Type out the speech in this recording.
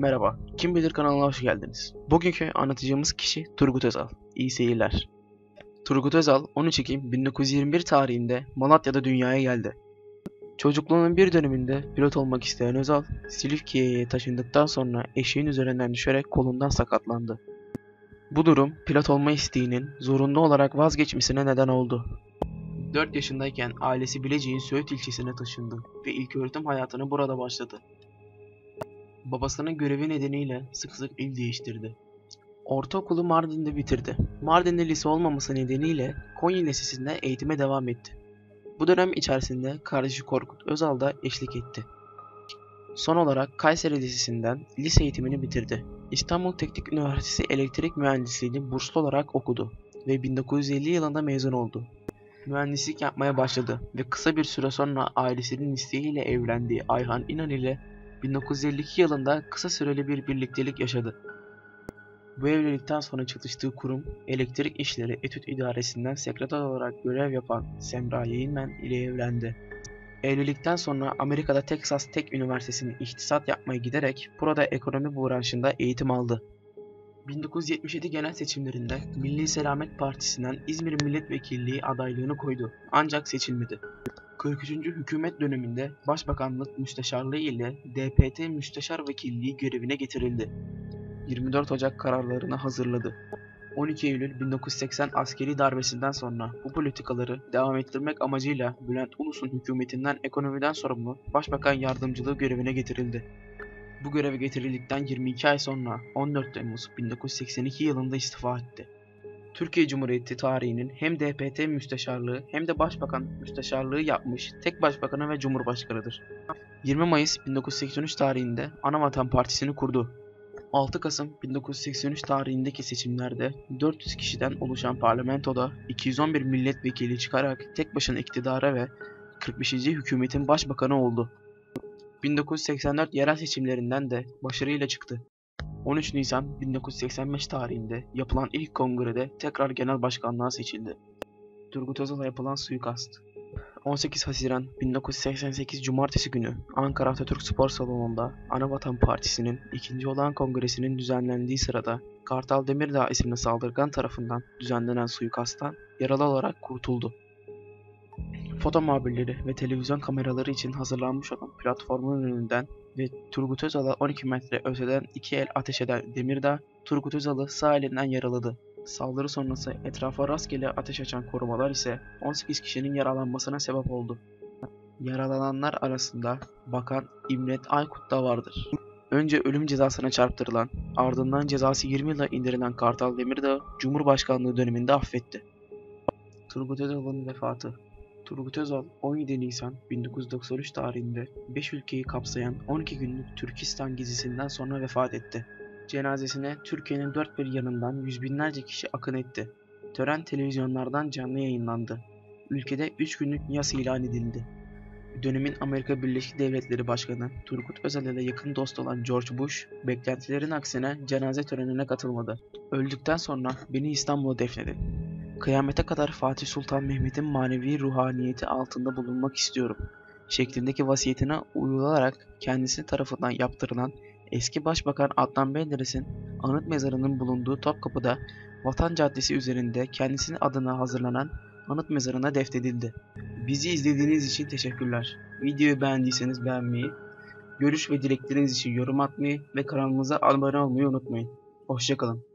Merhaba, Kim Bilir kanalına hoş geldiniz. Bugünkü anlatacağımız kişi Turgut Özal. İyi seyirler. Turgut Özal 13 Ekim 1921 tarihinde Malatya'da dünyaya geldi. Çocukluğunun bir döneminde pilot olmak isteyen Özal, Silifke'ye taşındıktan sonra eşeğin üzerinden düşerek kolundan sakatlandı. Bu durum pilot olma isteğinin zorunlu olarak vazgeçmesine neden oldu. 4 yaşındayken ailesi Bilecik'in Söğüt ilçesine taşındı ve ilköğretim hayatını burada başladı. Babasının görevi nedeniyle sık sık il değiştirdi. Ortaokulu Mardin'de bitirdi. Mardin'de lise olmaması nedeniyle Konya Lisesi'nde eğitime devam etti. Bu dönem içerisinde kardeşi Korkut Özal da eşlik etti. Son olarak Kayseri Lisesi'nden lise eğitimini bitirdi. İstanbul Teknik Üniversitesi Elektrik Mühendisliğini burslu olarak okudu ve 1950 yılında mezun oldu. Mühendislik yapmaya başladı ve kısa bir süre sonra ailesinin isteğiyle evlendiği Ayhan İnan ile 1952 yılında kısa süreli bir birliktelik yaşadı. Bu evlilikten sonra çalıştığı kurum, Elektrik İşleri Etüt İdaresi'nden sekreter olarak görev yapan Semra Yeğinmen ile evlendi. Evlilikten sonra Amerika'da Texas Tech Üniversitesi'ne ihtisas yapmaya giderek burada ekonomi branşında eğitim aldı. 1977 genel seçimlerinde Milli Selamet Partisi'nden İzmir Milletvekilliği adaylığını koydu ancak seçilmedi. 43. hükümet döneminde Başbakanlık Müsteşarlığı ile DPT Müsteşar Vekilliği görevine getirildi. 24 Ocak kararlarını hazırladı. 12 Eylül 1980 askeri darbesinden sonra bu politikaları devam ettirmek amacıyla Bülent Ulus'un hükümetinden ekonomiden sorumlu Başbakan Yardımcılığı görevine getirildi. Bu göreve getirildikten 22 ay sonra 14 Temmuz 1982 yılında istifa etti. Türkiye Cumhuriyeti tarihinin hem DPT müsteşarlığı hem de Başbakan müsteşarlığı yapmış tek başbakanı ve cumhurbaşkanıdır. 20 Mayıs 1983 tarihinde Anavatan Partisi'ni kurdu. 6 Kasım 1983 tarihindeki seçimlerde 400 kişiden oluşan parlamentoda 211 milletvekili çıkarak tek başına iktidara ve 45. hükümetin başbakanı oldu. 1984 yerel seçimlerinden de başarıyla çıktı. 13 Nisan 1985 tarihinde yapılan ilk kongrede tekrar genel başkanlığa seçildi. Turgut Özal'a yapılan suikast. 18 Haziran 1988 Cumartesi günü Ankara Atatürk Spor Salonu'nda Anavatan Partisi'nin 2. olağan kongresinin düzenlendiği sırada Kartal Demirdağ isimli saldırgan tarafından düzenlenen suikasttan yaralı olarak kurtuldu. Foto muhabirleri ve televizyon kameraları için hazırlanmış olan platformun önünden ve Turgut Özal'a 12 metre öteden 2 el ateş eden Demirdağ, Turgut Özal'ı sağ elinden yaraladı. Saldırı sonrası etrafa rastgele ateş açan korumalar ise 18 kişinin yaralanmasına sebep oldu. Yaralananlar arasında Bakan İmret Aykut da vardır. Önce ölüm cezasına çarptırılan, ardından cezası 20 yıla indirilen Kartal Demirdağ, Cumhurbaşkanlığı döneminde affetti. Turgut Özal'ın vefatı. Turgut Özal 17 Nisan 1993 tarihinde 5 ülkeyi kapsayan 12 günlük Türkistan gezisinden sonra vefat etti. Cenazesine Türkiye'nin dört bir yanından yüz binlerce kişi akın etti. Tören televizyonlardan canlı yayınlandı. Ülkede 3 günlük yas ilan edildi. Dönemin Amerika Birleşik Devletleri Başkanı Turgut Özal ile yakın dost olan George Bush, beklentilerin aksine cenaze törenine katılmadı. Öldükten sonra beni İstanbul'a defnedin. Kıyamete kadar Fatih Sultan Mehmet'in manevi ruhaniyeti altında bulunmak istiyorum şeklindeki vasiyetine uyularak kendisi tarafından yaptırılan eski Başbakan Adnan Menderes'in anıt mezarının bulunduğu Topkapı'da Vatan Caddesi üzerinde kendisinin adına hazırlanan anıt mezarına defnedildi. Bizi izlediğiniz için teşekkürler. Videoyu beğendiyseniz beğenmeyi, görüş ve dilekleriniz için yorum atmayı ve kanalımıza abone olmayı unutmayın. Hoşça kalın.